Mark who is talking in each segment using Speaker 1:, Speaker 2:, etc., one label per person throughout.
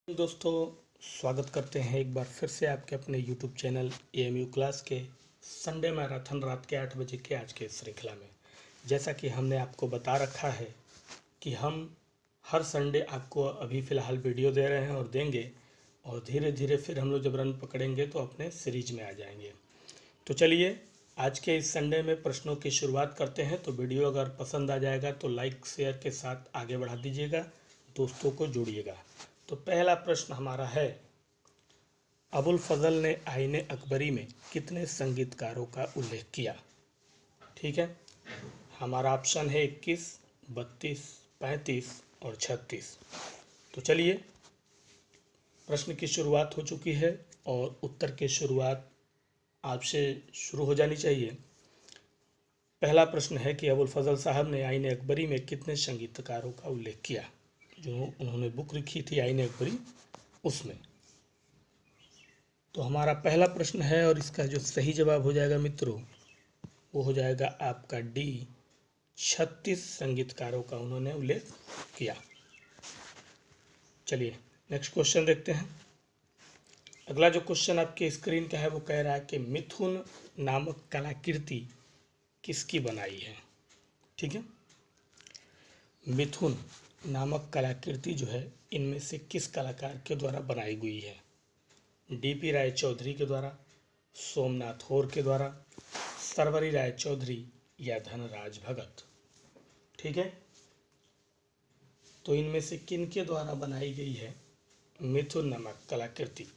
Speaker 1: दोस्तों, स्वागत करते हैं एक बार फिर से आपके अपने YouTube चैनल AMU क्लास के संडे मैराथन रात के 8 बजे के आज के श्रृंखला में। जैसा कि हमने आपको बता रखा है कि हम हर संडे आपको अभी फ़िलहाल वीडियो दे रहे हैं और देंगे, और धीरे धीरे फिर हम लोग जब रन पकड़ेंगे तो अपने सीरीज में आ जाएंगे। तो चलिए आज के इस संडे में प्रश्नों की शुरुआत करते हैं। तो वीडियो अगर पसंद आ जाएगा तो लाइक शेयर के साथ आगे बढ़ा दीजिएगा, दोस्तों को जोड़िएगा। तो पहला प्रश्न हमारा है, अबुल फजल ने आईने अकबरी में कितने संगीतकारों का उल्लेख किया? ठीक है, हमारा ऑप्शन है 21, 32, 35 और 36। तो चलिए प्रश्न की शुरुआत हो चुकी है और उत्तर की शुरुआत आपसे शुरू हो जानी चाहिए। पहला प्रश्न है कि अबुल फजल साहब ने आईने अकबरी में कितने संगीतकारों का उल्लेख किया? जो उन्होंने बुक लिखी थी आईने अकबरी, उसमें। तो हमारा पहला प्रश्न है और इसका जो सही जवाब हो जाएगा मित्रों, वो हो जाएगा आपका डी, 36 संगीतकारों का उन्होंने उल्लेख किया। चलिए नेक्स्ट क्वेश्चन देखते हैं। अगला जो क्वेश्चन आपके स्क्रीन का है वो कह रहा है कि मिथुन नामक कलाकृति किसकी बनाई है? ठीक है, मिथुन नामक कलाकृति जो है इनमें से किस कलाकार के द्वारा बनाई गई है? DP राय चौधरी के द्वारा, सोमनाथ होर के द्वारा, सरवरी राय चौधरी या धनराज भगत? ठीक है, तो इनमें से किन के द्वारा बनाई गई है मिथुन नामक कलाकृति?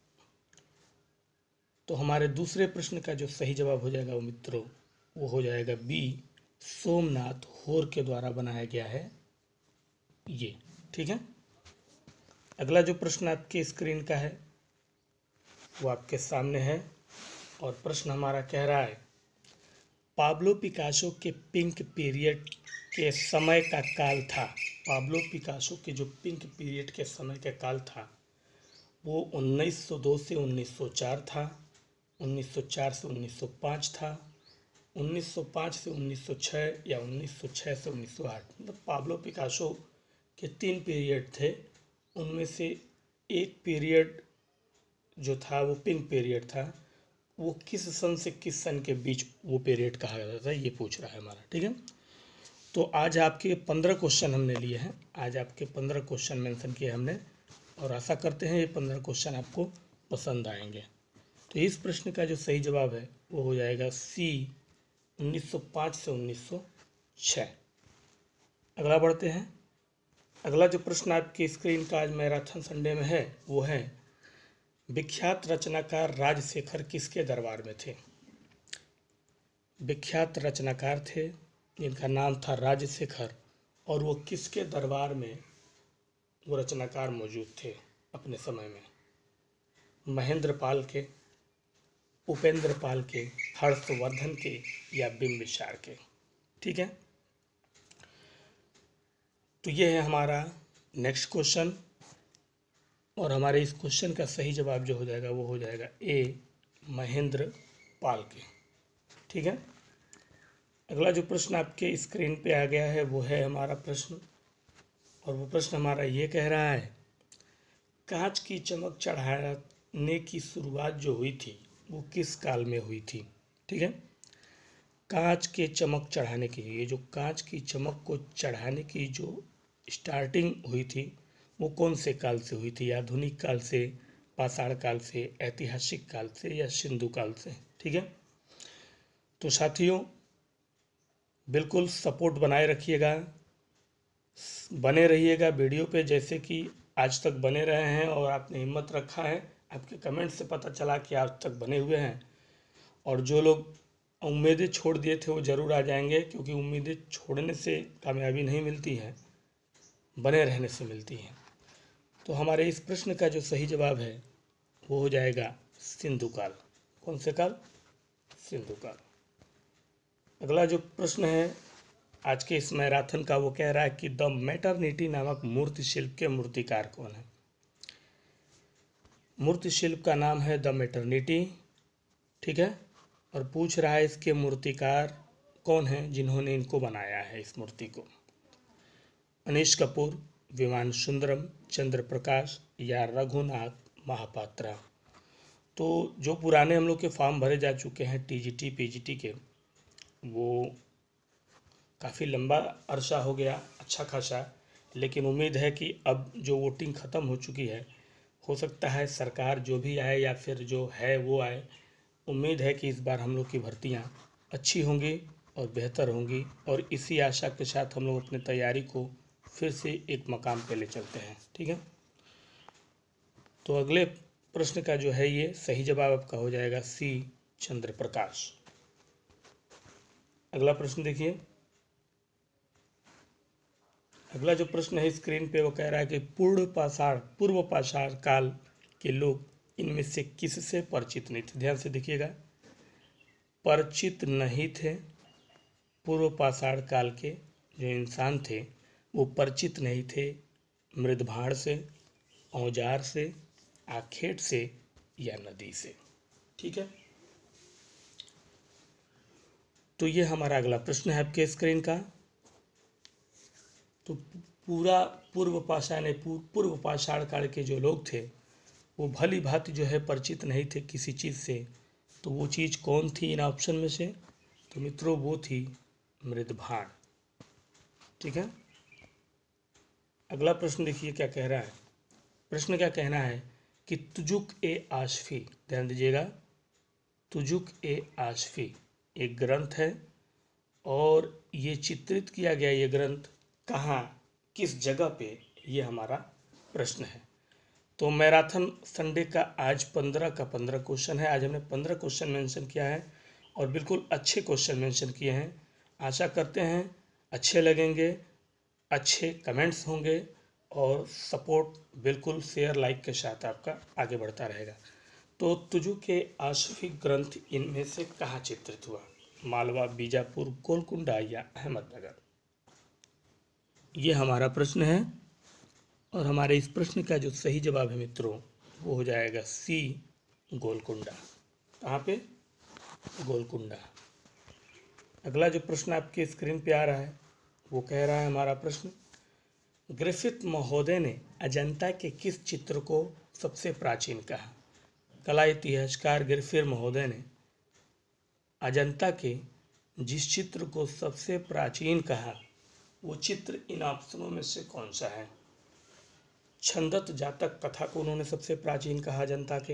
Speaker 1: तो हमारे दूसरे प्रश्न का जो सही जवाब हो जाएगा वो मित्रों, वो हो जाएगा बी, सोमनाथ होर के द्वारा बनाया गया है ये। ठीक है, अगला जो प्रश्न आपके स्क्रीन का है वो आपके सामने है और प्रश्न हमारा कह रहा है, पाब्लो पिकासो के पिंक पीरियड के समय का काल था। पाब्लो पिकासो के जो पिंक पीरियड के समय का काल था वो 1902 से 1904 था, 1904 से 1905 था, 1905 से 1906 या 1906 से 1908। मतलब पाब्लो पिकासो के 3 पीरियड थे, उनमें से एक पीरियड जो था वो पिंक पीरियड था। वो किस सन से किस सन के बीच वो पीरियड कहा जाता था, ये पूछ रहा है हमारा। ठीक है, तो आज आपके 15 क्वेश्चन हमने लिए हैं, आज आपके 15 क्वेश्चन मेंशन किए हमने, और आशा करते हैं ये 15 क्वेश्चन आपको पसंद आएंगे। तो इस प्रश्न का जो सही जवाब है वो हो जाएगा सी, 1905 से 1906। अगला बढ़ते हैं। अगला जो प्रश्न आपकी स्क्रीन का आज मैराथन संडे में है वो है, विख्यात रचनाकार राजशेखर किसके दरबार में थे? विख्यात रचनाकार थे जिनका नाम था राजशेखर, और वो किसके दरबार में वो रचनाकार मौजूद थे अपने समय में? महेंद्र पाल के, उपेंद्र पाल के, हर्षवर्धन के या बिंबिसार के? ठीक है, तो ये है हमारा नेक्स्ट क्वेश्चन, और हमारे इस क्वेश्चन का सही जवाब जो हो जाएगा वो हो जाएगा ए, महेंद्र पाल के। ठीक है, अगला जो प्रश्न आपके स्क्रीन पे आ गया है वो है हमारा प्रश्न, और वो प्रश्न हमारा ये कह रहा है, कांच की चमक चढ़ाने की शुरुआत जो हुई थी वो किस काल में हुई थी? ठीक है, कांच के चमक चढ़ाने की, ये जो कांच की चमक को चढ़ाने की जो स्टार्टिंग हुई थी वो कौन से काल से हुई थी? आधुनिक काल से, पाषाण काल से, ऐतिहासिक काल से या सिंधु काल से? ठीक है, तो साथियों बिल्कुल सपोर्ट बनाए रखिएगा, बने रहिएगा वीडियो पे, जैसे कि आज तक बने रहे हैं और आपने हिम्मत रखा है। आपके कमेंट से पता चला कि आज तक बने हुए हैं, और जो लोग उम्मीदें छोड़ दिए थे वो ज़रूर आ जाएंगे, क्योंकि उम्मीदें छोड़ने से कामयाबी नहीं मिलती है, बने रहने से मिलती है। तो हमारे इस प्रश्न का जो सही जवाब है वो हो जाएगा सिंधु काल। कौन से काल? सिंधु काल। अगला जो प्रश्न है आज के इस मैराथन का वो कह रहा है कि द मैटरनिटी नामक मूर्ति शिल्प के मूर्तिकार कौन है? मूर्ति शिल्प का नाम है द मैटरनिटी। ठीक है, और पूछ रहा है इसके मूर्तिकार कौन हैं जिन्होंने इनको बनाया है इस मूर्ति को? अनीश कपूर, विमान सुंदरम, चंद्र प्रकाश या रघुनाथ महापात्रा। तो जो पुराने हम लोग के फॉर्म भरे जा चुके हैं टीजीटी पीजीटी के, वो काफ़ी लंबा अरसा हो गया, अच्छा खासा, लेकिन उम्मीद है कि अब जो वोटिंग ख़त्म हो चुकी है, हो सकता है सरकार जो भी आए या फिर जो है वो आए, उम्मीद है कि इस बार हम लोग की भर्तियां अच्छी होंगी और बेहतर होंगी, और इसी आशा के साथ हम लोग अपनी तैयारी को फिर से एक मकाम पे ले चलते हैं। ठीक है, तो अगले प्रश्न का जो है ये सही जवाब आपका हो जाएगा सी, चंद्र प्रकाश। अगला प्रश्न देखिए, अगला जो प्रश्न है स्क्रीन पे वो कह रहा है कि पूर्व पाषाण काल के लोग इनमें से किससे परिचित नहीं थे। ध्यान से देखिएगा, परिचित नहीं थे। पूर्व पाषाण काल के जो इंसान थे वो परिचित नहीं थे मृदभाण से, औजार से, आखेट से या नदी से। ठीक है, तो ये हमारा अगला प्रश्न है आपके स्क्रीन का। तो पूर्व पाषाण काल के जो लोग थे वो भली भांति जो है परिचित नहीं थे किसी चीज़ से, तो वो चीज़ कौन थी इन ऑप्शन में से? तो मित्रों वो थी मृदभाण। ठीक है, अगला प्रश्न देखिए क्या कह रहा है। प्रश्न क्या कहना है कि तुजुक ए आशफी, ध्यान दीजिएगा, तुजुक ए आशफी एक ग्रंथ है और ये चित्रित किया गया ये ग्रंथ कहाँ, किस जगह पे, ये हमारा प्रश्न है। तो मैराथन संडे का आज 15 का 15 क्वेश्चन है। आज हमने 15 क्वेश्चन मेंशन किया है और बिल्कुल अच्छे क्वेश्चन मेंशन किए हैं। आशा करते हैं अच्छे लगेंगे, अच्छे कमेंट्स होंगे और सपोर्ट बिल्कुल शेयर लाइक के साथ आपका आगे बढ़ता रहेगा। तो तुजु के आशफी ग्रंथ इनमें से कहाँ चित्रित हुआ? मालवा, बीजापुर, गोलकुंडा या अहमदनगर? ये हमारा प्रश्न है और हमारे इस प्रश्न का जो सही जवाब है मित्रों वो हो जाएगा सी, गोलकुंडा। कहाँ पे? गोलकुंडा। अगला जो प्रश्न आपके स्क्रीन पे आ रहा है वो कह रहा है हमारा प्रश्न, ग्रिफिथ महोदय ने अजंता के किस चित्र को सबसे प्राचीन कहा? कला इतिहासकार ग्रिफिथ महोदय ने अजंता के जिस चित्र को सबसे प्राचीन कहा वो चित्र इन ऑप्शनों में से कौन सा है? छंदत जातक कथा को उन्होंने सबसे प्राचीन कहा अजंता के,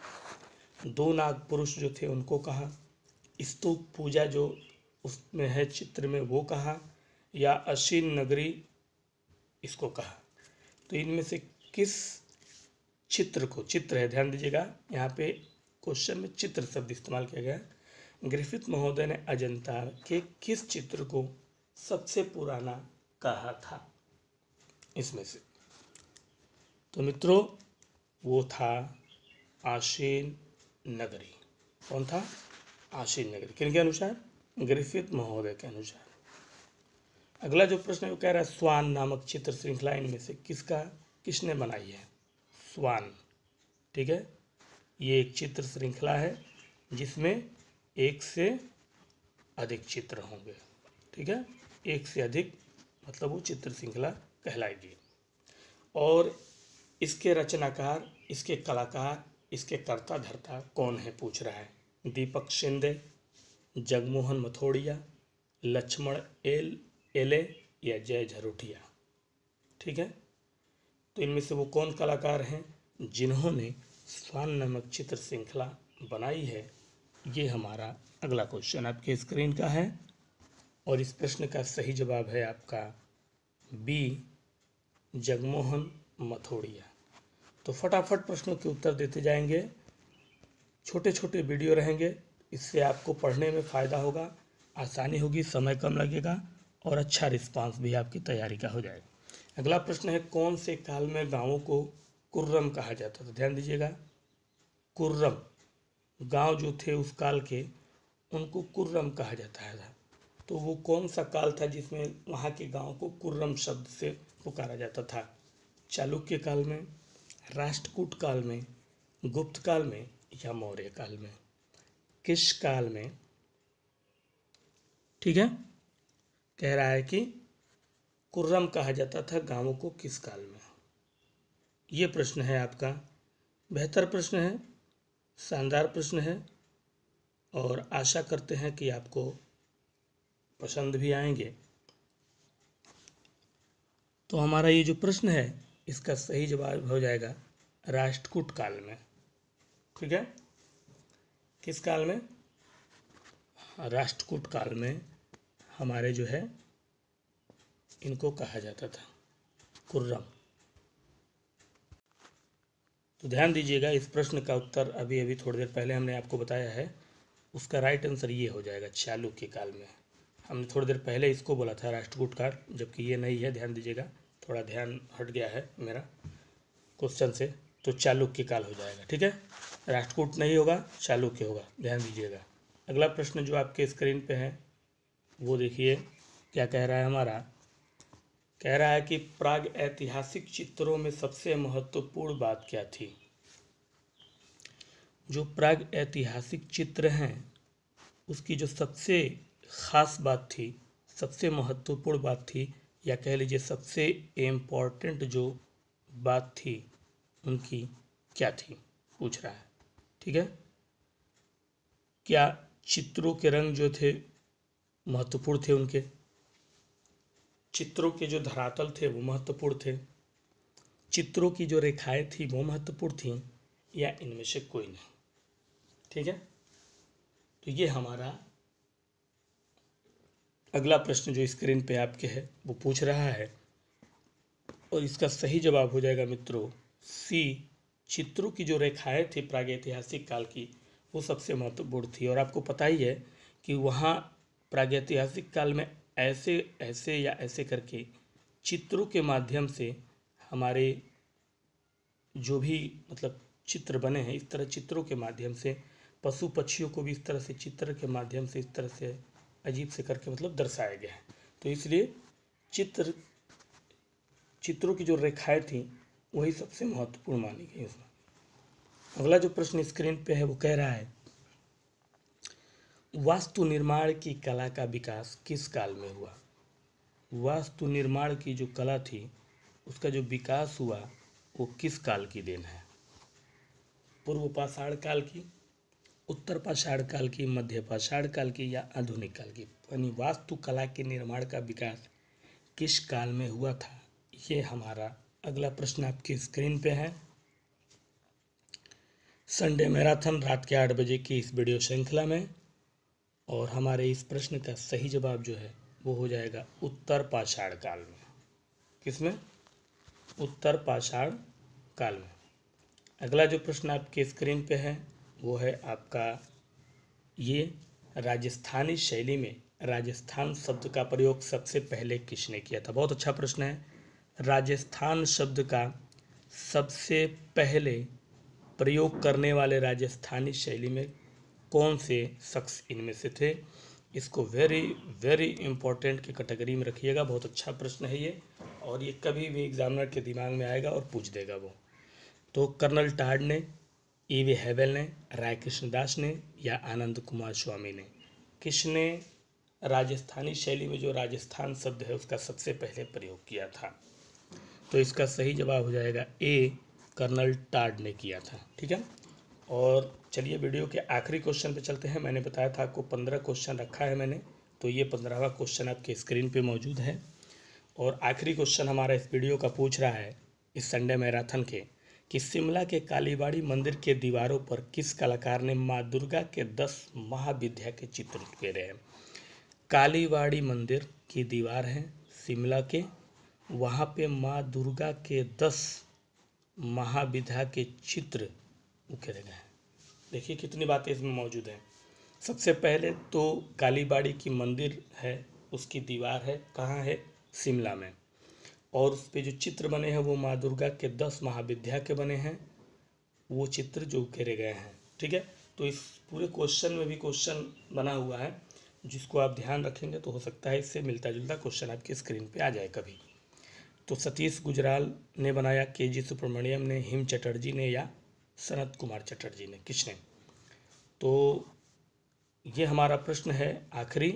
Speaker 1: दो नाग पुरुष जो थे उनको कहा, स्तूप पूजा जो उसमें है चित्र में वो कहा, या अश्विन नगरी इसको कहा? तो इनमें से किस चित्र को, चित्र है ध्यान दीजिएगा, यहाँ पे क्वेश्चन में चित्र शब्द इस्तेमाल किया गया। ग्रिफिथ महोदय ने अजंता के किस चित्र को सबसे पुराना कहा था इसमें से? तो मित्रों वो था आश्विन नगरी। कौन था? आश्विन नगरी। किनके अनुसार? ग्रिफिथ महोदय के अनुसार। अगला जो प्रश्न है वो कह रहा है स्वान नामक चित्र श्रृंखला इनमें से किसने बनाई है? स्वान। ठीक है, ये एक चित्र श्रृंखला है जिसमें एक से अधिक चित्र होंगे। ठीक है, एक से अधिक मतलब वो चित्र श्रृंखला कहलाएगी। और इसके रचनाकार, इसके कलाकार, इसके कर्ता धर्ता कौन है पूछ रहा है। दीपक शिंदे, जगमोहन मथोड़िया, लक्ष्मण एले या जय झरोटिया? ठीक है, तो इनमें से वो कौन कलाकार हैं जिन्होंने स्वान नामक चित्र श्रृंखला बनाई है? ये हमारा अगला क्वेश्चन आपके स्क्रीन का है और इस प्रश्न का सही जवाब है आपका बी, जगमोहन मथोड़िया। तो फटाफट प्रश्नों के उत्तर देते जाएंगे, छोटे छोटे वीडियो रहेंगे, इससे आपको पढ़ने में फ़ायदा होगा, आसानी होगी, समय कम लगेगा और अच्छा रिस्पांस भी आपकी तैयारी का हो जाएगा। अगला प्रश्न है कौन से काल में गाँवों को कुर्रम कहा जाता था? ध्यान दीजिएगा, कुर्रम, गांव जो थे उस काल के उनको कुर्रम कहा जाता था। तो वो कौन सा काल था जिसमें वहाँ के गांव को कुर्रम शब्द से पुकारा जाता था? चालुक्य काल में, राष्ट्रकूट काल में, गुप्त काल में या मौर्य काल में? किस काल में? ठीक है, कह रहा है कि कुर्रम कहा जाता था गांवों को किस काल में? ये प्रश्न है आपका, बेहतर प्रश्न है, शानदार प्रश्न है और आशा करते हैं कि आपको पसंद भी आएंगे। तो हमारा ये जो प्रश्न है इसका सही जवाब हो जाएगा राष्ट्रकूट काल में। ठीक है, किस काल में? राष्ट्रकूट काल में हमारे जो है इनको कहा जाता था खुर्रम। तो ध्यान दीजिएगा, इस प्रश्न का उत्तर अभी अभी थोड़ी देर पहले हमने आपको बताया है, उसका राइट आंसर ये हो जाएगा चालुक्य काल में। हमने थोड़ी देर पहले इसको बोला था राष्ट्रकूट काल, जबकि ये नहीं है, ध्यान दीजिएगा, थोड़ा ध्यान हट गया है मेरा क्वेश्चन से, तो चालुक्य काल हो जाएगा। ठीक है, राष्ट्रकूट नहीं होगा, चालुक्य होगा, ध्यान दीजिएगा। अगला प्रश्न जो आपके स्क्रीन पे है वो देखिए क्या कह रहा है हमारा। कह रहा है कि प्राग ऐतिहासिक चित्रों में सबसे महत्वपूर्ण बात क्या थी? जो प्राग ऐतिहासिक चित्र हैं उसकी जो सबसे खास बात थी, सबसे महत्वपूर्ण बात थी, या कह लीजिए सबसे इम्पोर्टेंट जो बात थी उनकी क्या थी, पूछ रहा है। ठीक है, क्या चित्रों के रंग जो थे महत्वपूर्ण थे, उनके चित्रों के जो धरातल थे वो महत्वपूर्ण थे, चित्रों की जो रेखाएं थी वो महत्वपूर्ण थी, या इनमें से कोई नहीं? ठीक है, तो ये हमारा अगला प्रश्न जो स्क्रीन पे आपके है वो पूछ रहा है, और इसका सही जवाब हो जाएगा मित्रों सी। चित्रों की जो रेखाएं थी प्रागैतिहासिक काल की वो सबसे महत्वपूर्ण थी। और आपको पता ही है कि वहाँ प्रागैतिहासिक काल में ऐसे ऐसे या ऐसे करके चित्रों के माध्यम से हमारे जो भी मतलब चित्र बने हैं, इस तरह चित्रों के माध्यम से पशु पक्षियों को भी इस तरह से चित्र के माध्यम से इस तरह से अजीब से करके मतलब दर्शाया गया है। तो इसलिए चित्रों की जो रेखाएं थी वही सबसे महत्वपूर्ण मानी गई उसमें। अगला जो प्रश्न स्क्रीन पे है वो कह रहा है वास्तु निर्माण की कला का विकास किस काल में हुआ? वास्तु निर्माण की जो कला थी उसका जो विकास हुआ वो किस काल की देन है? पूर्व पाषाण काल की, उत्तर पाषाण काल की, मध्य पाषाण काल की, या आधुनिक काल की? यानी वास्तुकला के निर्माण का विकास किस काल में हुआ था, ये हमारा अगला प्रश्न आपकी स्क्रीन पे है। संडे मैराथन रात के 8 बजे की इस वीडियो श्रृंखला में, और हमारे इस प्रश्न का सही जवाब जो है वो हो जाएगा उत्तर पाषाण काल में। किसमें? उत्तर पाषाण काल में। अगला जो प्रश्न आपके स्क्रीन पे है वो है आपका ये, राजस्थानी शैली में राजस्थान शब्द का प्रयोग सबसे पहले किसने किया था? बहुत अच्छा प्रश्न है। राजस्थान शब्द का सबसे पहले प्रयोग करने वाले राजस्थानी शैली में कौन से शख्स इनमें से थे? इसको वेरी वेरी इम्पोर्टेंट की कैटेगरी में रखिएगा, बहुत अच्छा प्रश्न है ये, और ये कभी भी एग्जामिनर के दिमाग में आएगा और पूछ देगा वो। तो कर्नल टाड ने, E.V. हेवेल ने, राय कृष्णदास ने, या आनंद कुमार स्वामी ने, किसने राजस्थानी शैली में जो राजस्थान शब्द है उसका सबसे पहले प्रयोग किया था? तो इसका सही जवाब हो जाएगा ए, कर्नल टाड ने किया था। ठीक है, और चलिए वीडियो के आखिरी क्वेश्चन पे चलते हैं। मैंने बताया था आपको 15 क्वेश्चन रखा है मैंने, तो ये 15वां क्वेश्चन आपके स्क्रीन पे मौजूद है। और आखिरी क्वेश्चन हमारा इस वीडियो का पूछ रहा है इस संडे मैराथन के, कि शिमला के कालीबाड़ी मंदिर के दीवारों पर किस कलाकार ने माँ दुर्गा के 10 महाविद्या के चित्र उकेरे हैं? कालीबाड़ी मंदिर की दीवार है शिमला के, वहाँ पे माँ दुर्गा के 10 महाविद्या के चित्र उकेरे गए हैं। देखिए कितनी बातें इसमें मौजूद हैं। सबसे पहले तो कालीबाड़ी की मंदिर है, उसकी दीवार है, कहाँ है? शिमला में, और उस पे जो चित्र बने हैं वो माँ दुर्गा के 10 महाविद्या के बने हैं, वो चित्र जो उकेरे गए हैं। ठीक है, तो इस पूरे क्वेश्चन में भी क्वेश्चन बना हुआ है, जिसको आप ध्यान रखेंगे तो हो सकता है इससे मिलता जुलता क्वेश्चन आपकी स्क्रीन पे आ जाए कभी। तो सतीश गुजराल ने बनाया, के.जी. सुब्रमण्यम ने, हिम चटर्जी ने, या सनत कुमार चटर्जी ने, किसने? तो ये हमारा प्रश्न है आखिरी,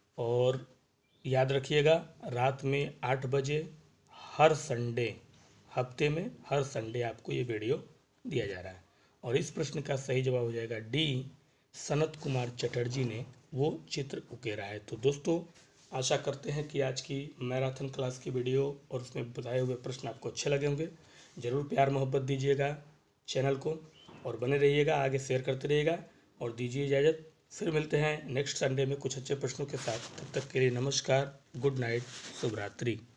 Speaker 1: और याद रखिएगा रात में 8 बजे हर हफ्ते में हर संडे आपको ये वीडियो दिया जा रहा है। और इस प्रश्न का सही जवाब हो जाएगा डी, सनत कुमार चटर्जी ने वो चित्र उकेरा है। तो दोस्तों आशा करते हैं कि आज की मैराथन क्लास की वीडियो और उसमें बताए हुए प्रश्न आपको अच्छे लगे होंगे। ज़रूर प्यार मोहब्बत दीजिएगा चैनल को और बने रहिएगा, आगे शेयर करते रहिएगा और दीजिए इजाज़त। फिर मिलते हैं नेक्स्ट संडे में कुछ अच्छे प्रश्नों के साथ। तब तक के लिए नमस्कार, गुड नाइट, शुभ रात्रि।